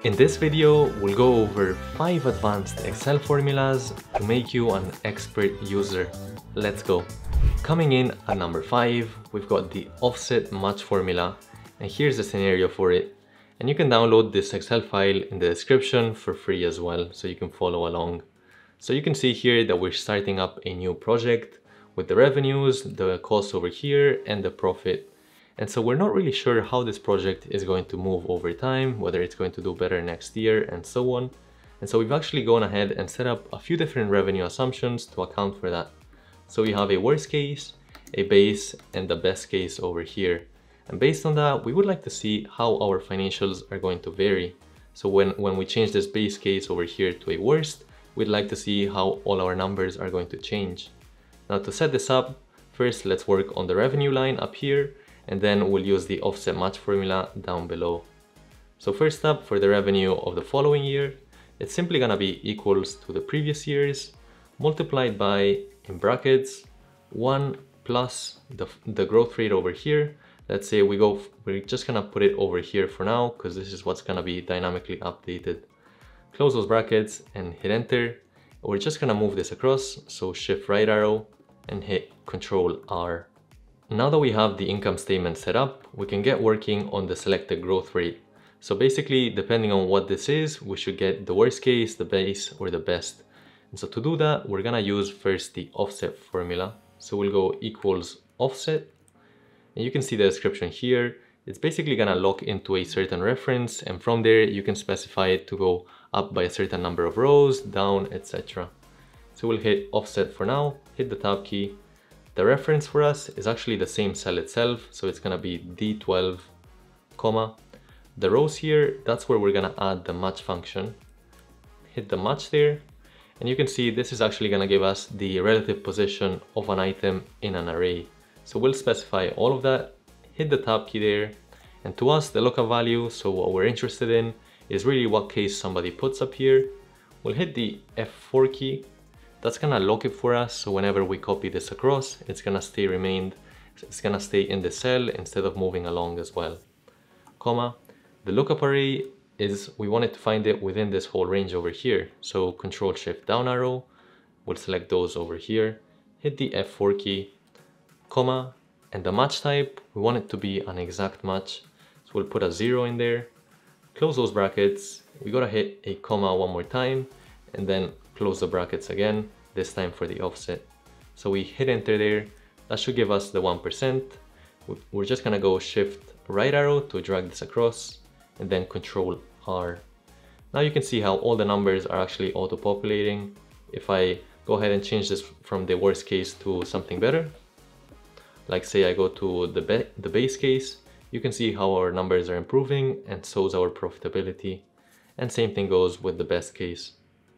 In this video, we'll go over 5 advanced Excel formulas to make you an expert user. Let's go. Coming in at number 5, we've got the offset match formula, and here's the scenario for it. And you can download this Excel file in the description for free as well, so you can follow along. So you can see here that we're starting up a new project with the revenues, the costs over here, and the profit. And so we're not really sure how this project is going to move over time, whether it's going to do better next year and so on. And so we've actually gone ahead and set up a few different revenue assumptions to account for that. So we have a worst case, a base, and the best case over here. And based on that, we would like to see how our financials are going to vary. So when we change this base case over here to a worst, we'd like to see how all our numbers are going to change. Now to set this up, first let's work on the revenue line up here, and then we'll use the offset match formula down below. So first up, for the revenue of the following year, it's simply gonna be equals to the previous years multiplied by, in brackets, 1 plus the growth rate over here. Let's say we're just gonna put it over here for now because this is what's gonna be dynamically updated. Close those brackets and hit enter. We're just gonna move this across, so shift right arrow and hit Control R. Now that we have the income statement set up, we can get working on the selected growth rate. So basically, depending on what this is, we should get the worst case, the base, or the best. And so to do that, we're gonna use first the offset formula. So we'll go equals offset. And you can see the description here. It's basically gonna lock into a certain reference, and from there you can specify it to go up by a certain number of rows, down, etc. So we'll hit offset for now, hit the tab key. The reference for us is actually the same cell itself, so it's gonna be D12, comma. The rows here, that's where we're gonna add the match function. Hit the match there, and you can see this is actually gonna give us the relative position of an item in an array. So we'll specify all of that, hit the tab key there, and to us the lookup value, so what we're interested in is really what case somebody puts up here. We'll hit the F4 key. That's gonna lock it for us, so whenever we copy this across, it's gonna stay in the cell instead of moving along as well. Comma. The lookup array is, we want it to find it within this whole range over here. So Control Shift down arrow, we'll select those over here, hit the F4 key, comma, and the match type, we want it to be an exact match. So we'll put a 0 in there, close those brackets, we gotta hit a comma one more time, and then close the brackets again, this time for the offset. So we hit enter there, that should give us the 1%. We're just gonna go shift right arrow to drag this across, and then Control R. Now you can see how all the numbers are actually auto-populating. If I go ahead and change this from the worst case to something better, like say I go to the base case, you can see how our numbers are improving, and so is our profitability. And same thing goes with the best case.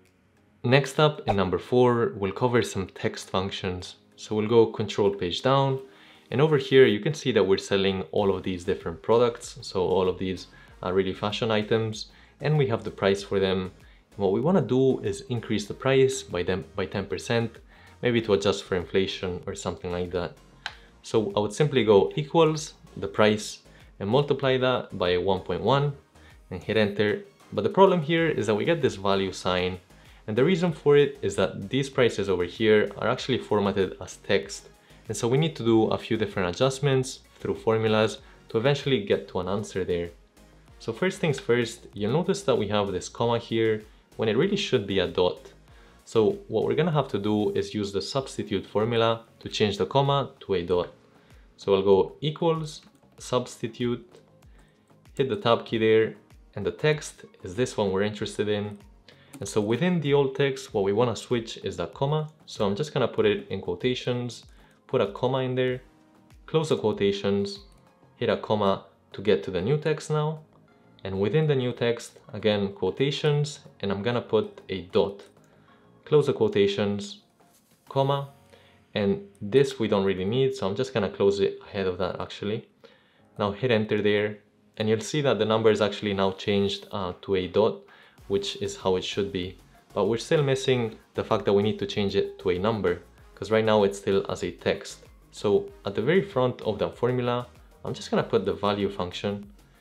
Next up, in number 4, we'll cover some text functions. So we'll go Control page down, and over here you can see that we're selling all of these different products. So all of these are really fashion items, and we have the price for them. And what we want to do is increase the price by 10%, maybe to adjust for inflation or something like that. So I would simply go equals the price and multiply that by 1.1 and hit enter. But the problem here is that we get this value sign, and the reason for it is that these prices over here are actually formatted as text. And so we need to do a few different adjustments through formulas to eventually get to an answer there. So first things first, you'll notice that we have this comma here when it really should be a dot. So what we're gonna have to do is use the substitute formula to change the comma to a dot. So I'll go equals, substitute, hit the tab key there, and the text is this one we're interested in. And so within the old text, what we want to switch is that comma. So I'm just going to put it in quotations, put a comma in there, close the quotations, hit a comma to get to the new text now. And within the new text, again, quotations, and I'm going to put a dot. Close the quotations, comma, and this we don't really need, so I'm just going to close it ahead of that actually. Now hit enter there, and you'll see that the number is actually now changed to a dot, which is how it should be. But we're still missing the fact that we need to change it to a number, because right now it's still as a text. So at the very front of the formula, I'm just gonna put the value function,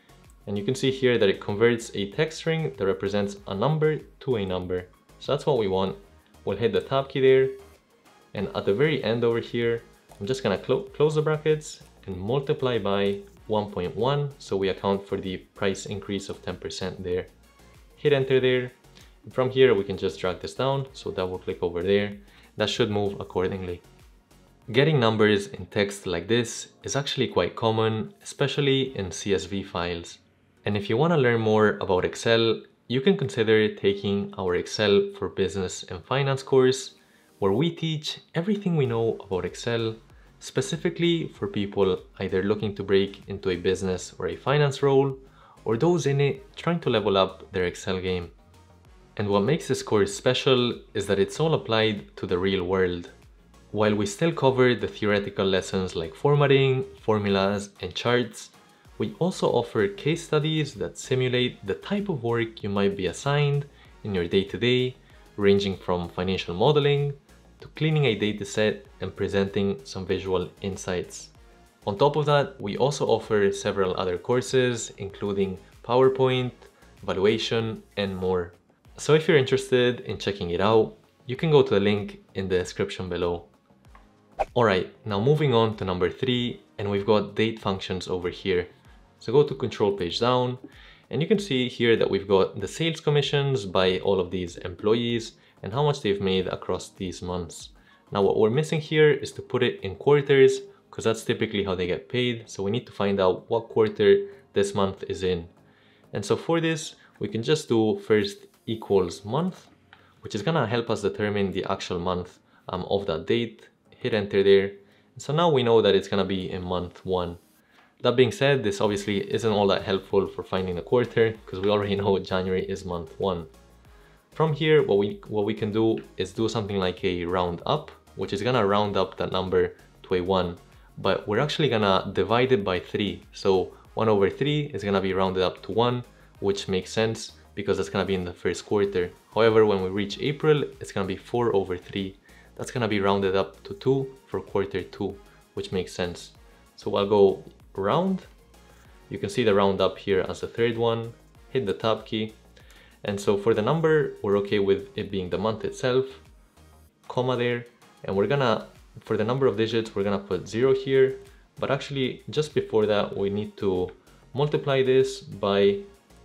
And you can see here that it converts a text string that represents a number to a number. So that's what we want. We'll hit the tab key there. And at the very end over here, I'm just gonna close the brackets and multiply by 1.1. So we account for the price increase of 10% there. Hit enter there. And from here, we can just drag this down. So double click over there. That should move accordingly. Getting numbers in text like this is actually quite common, especially in CSV files. And if you want to learn more about Excel, you can consider taking our Excel for Business and Finance course, where we teach everything we know about Excel, specifically for people either looking to break into a business or a finance role, or those in it trying to level up their Excel game. And what makes this course special is that it's all applied to the real world. While we still cover the theoretical lessons like formatting, formulas, and charts, we also offer case studies that simulate the type of work you might be assigned in your day-to-day, ranging from financial modeling to cleaning a dataset and presenting some visual insights. On top of that, we also offer several other courses, including PowerPoint, valuation, and more. So if you're interested in checking it out, you can go to the link in the description below. Alright, now moving on to number 3, and we've got date functions over here. So go to control page down, and you can see here that we've got the sales commissions by all of these employees and how much they've made across these months. Now what we're missing here is to put it in quarters, because that's typically how they get paid. So we need to find out what quarter this month is in. And so for this, we can just do first equals month, which is gonna help us determine the actual month of that date. Hit enter there. And so now we know that it's gonna be in month 1. That being said, this obviously isn't all that helpful for finding the quarter, because we already know January is month 1. From here, what we can do is do something like a round up, which is gonna round up that number to a 1, but we're actually gonna divide it by 3. So 1 over 3 is gonna be rounded up to 1, which makes sense because that's gonna be in the first quarter. However, when we reach April, it's gonna be 4 over 3. That's gonna be rounded up to 2 for quarter 2, which makes sense. So I'll go round. You can see the round up here as the third one. Hit the tab key. And so for the number, we're okay with it being the month itself, comma there. And we're gonna, for the number of digits, we're gonna put 0 here. But actually, just before that, we need to multiply this by,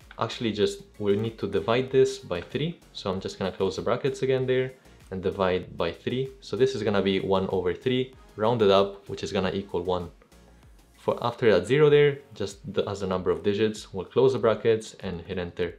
we need to divide this by 3. So I'm just gonna close the brackets again there and divide by 3. So this is gonna be 1 over 3 rounded up, which is gonna equal 1. For after that 0 there, just as the number of digits, we'll close the brackets and hit enter.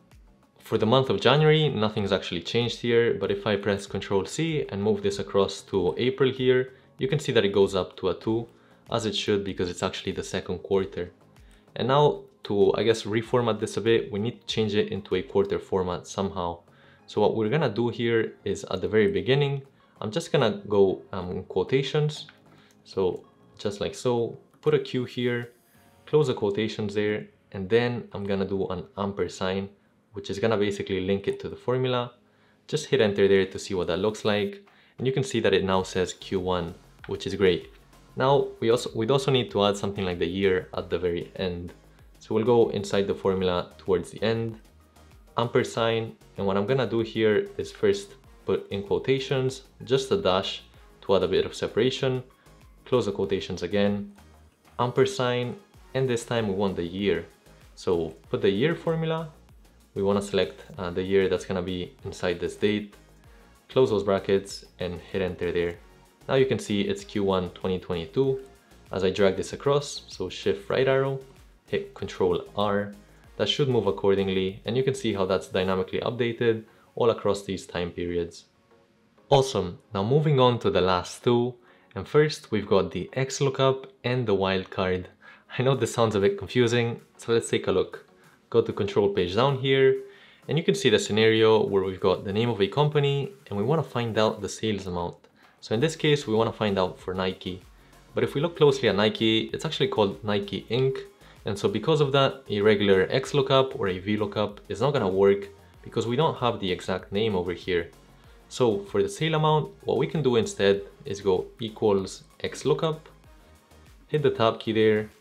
For the month of January, nothing's actually changed here, but if I press Ctrl C and move this across to April here, you can see that it goes up to a 2, as it should, because it's actually the second quarter. And now to, I guess, reformat this a bit, we need to change it into a quarter format somehow. So what we're gonna do here is at the very beginning, I'm just gonna go in quotations. So just like so, put a Q here, close the quotations there, and then I'm gonna do an ampersand, which is gonna basically link it to the formula. Just hit enter there to see what that looks like. And you can see that it now says Q1, which is great. Now we'd also need to add something like the year at the very end. So we'll go inside the formula towards the end, ampersand, and what I'm gonna do here is first put in quotations, just a dash to add a bit of separation, close the quotations again, ampersand, and this time we want the year. So put the year formula, we want to select the year that's gonna be inside this date, close those brackets and hit enter there. Now you can see it's Q1 2022 as I drag this across, so shift right arrow, hit Ctrl R, that should move accordingly, and you can see how that's dynamically updated all across these time periods. Awesome, now moving on to the last two, and first we've got the XLOOKUP and the wildcard. I know this sounds a bit confusing, so let's take a look. Go to control page down here, and you can see the scenario where we've got the name of a company and we want to find out the sales amount. So in this case, we want to find out for Nike. But if we look closely at Nike, it's actually called Nike Inc. And so because of that, a regular XLOOKUP or a VLOOKUP is not going to work because we don't have the exact name over here. So for the sale amount, what we can do instead is go equals XLOOKUP, hit the tab key there,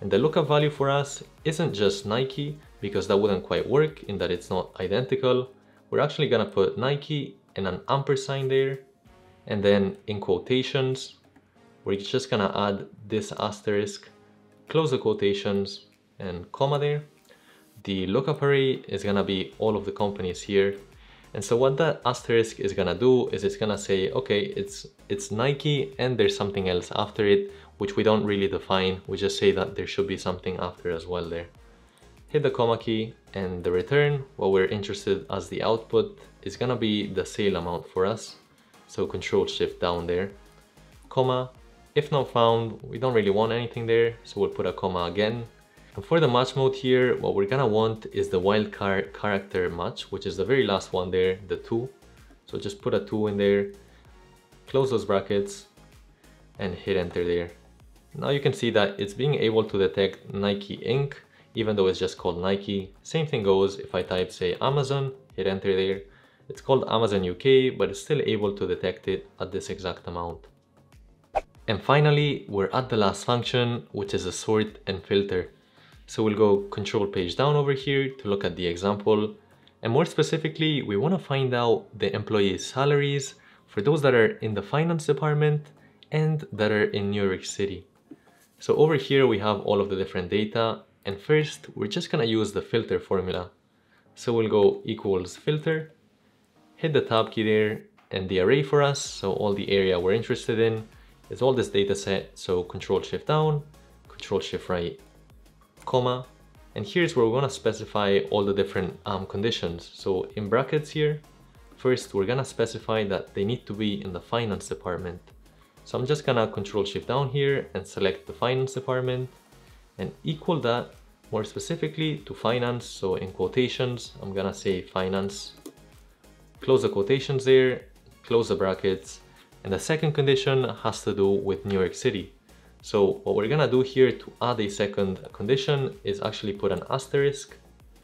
And the lookup value for us isn't just Nike, because that wouldn't quite work in that it's not identical. We're actually gonna put Nike and an ampersand there. And then in quotations, we're just gonna add this asterisk, close the quotations and comma there. The lookup array is gonna be all of the companies here. And so what that asterisk is gonna do is it's gonna say, okay, it's Nike and there's something else after it, which we don't really define. We just say that there should be something after as well there. Hit the comma key, and the return, what we're interested as the output, is gonna be the sale amount for us. So Control Shift down there, comma. If not found, we don't really want anything there, so we'll put a comma again. And for the match mode here, what we're gonna want is the wildcard character match, which is the very last one there, the 2. So just put a 2 in there, close those brackets, and hit enter there. Now you can see that it's being able to detect Nike Inc., even though it's just called Nike. Same thing goes if I type, say, Amazon, hit enter there. It's called Amazon UK, but it's still able to detect it at this exact amount. And finally, we're at the last function, which is a sort and filter. So we'll go control page down over here to look at the example. And more specifically, we want to find out the employees' salaries for those that are in the finance department and that are in New York City. So over here, we have all of the different data. And first, we're just going to use the filter formula. So we'll go equals filter, hit the tab key there, and the array for us. So all the area we're interested in is all this data set. So Control Shift down, Control Shift right, comma, and here's where we're going to specify all the different conditions. So in brackets here, first we're going to specify that they need to be in the finance department. So I'm just going to Control Shift down here and select the finance department and equal that more specifically to finance. So in quotations, I'm going to say finance, close the quotations there, close the brackets, and the second condition has to do with New York City. So what we're gonna do here to add a second condition is actually put an asterisk,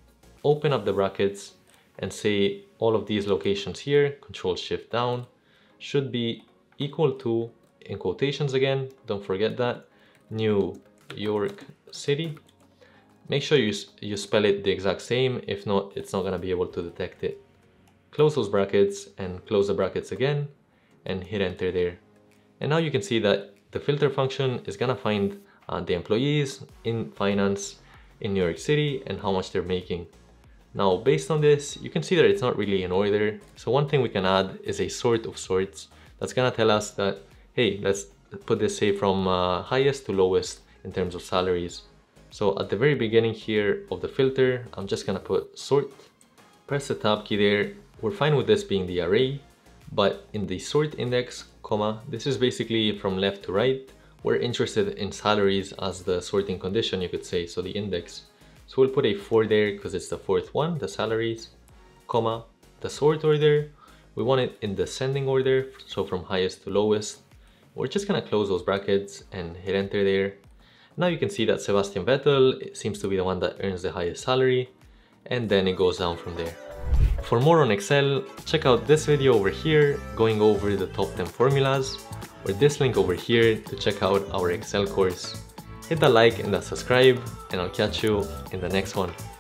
open up the brackets, and say all of these locations here, Control Shift down, should be equal to, in quotations again, don't forget that, New York City. Make sure you spell it the exact same, if not, it's not gonna be able to detect it. Close those brackets and close the brackets again and hit enter there. And now you can see that the filter function is gonna find the employees in finance in New York City and how much they're making. Now, based on this, you can see that it's not really in order. So one thing we can add is a sort of sorts. That's gonna tell us that, hey, let's put this, say, from highest to lowest in terms of salaries. So at the very beginning here of the filter, I'm just gonna put sort, press the tab key there. We're fine with this being the array, but in the sort index, comma, this is basically from left to right. We're interested in salaries as the sorting condition, you could say, so the index. So we'll put a 4 there because it's the fourth one, the salaries, comma, the sort order. We want it in descending order, so from highest to lowest. We're just gonna close those brackets and hit enter there. Now you can see that Sebastian Vettel seems to be the one that earns the highest salary, and then it goes down from there. For more on Excel, check out this video over here going over the top 10 formulas, or this link over here to check out our Excel course. Hit that like and that subscribe, and I'll catch you in the next one.